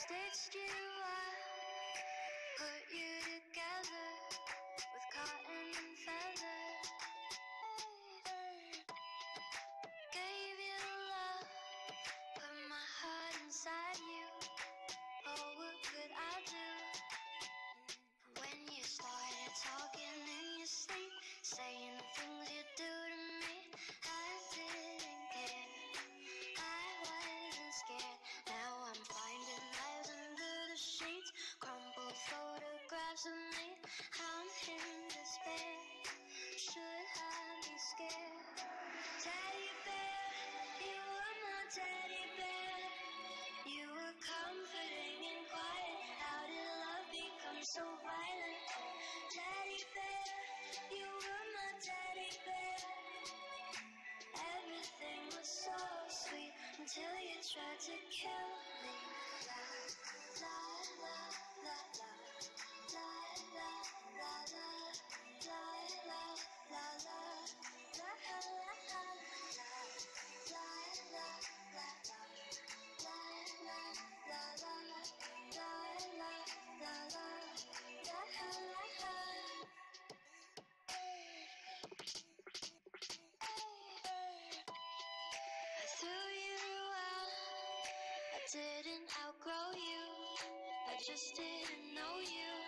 stitched you up, put you together with cotton and feather. Gave you love, put my heart inside you. Oh, what could I do? When you started talking in your sleep, saying the things you do to me, I didn't care, I wasn't scared. Now I'm finding lies under the sheets, crumpled photographs of me. I'm in despair, should I be scared? Teddy bear, you were my teddy bear. You were comforting and quiet. How did love become so violent? Teddy bear, you were my teddy bear. Everything was so sweet until you tried to kill me. La la la la la la la la la la la la la la I threw you out, I didn't outgrow you, I just didn't know you.